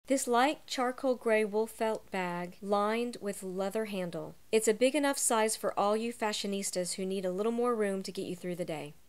This light charcoal gray wool felt bag lined with leather handle. It's a big enough size for all you fashionistas who need a little more room to get you through the day.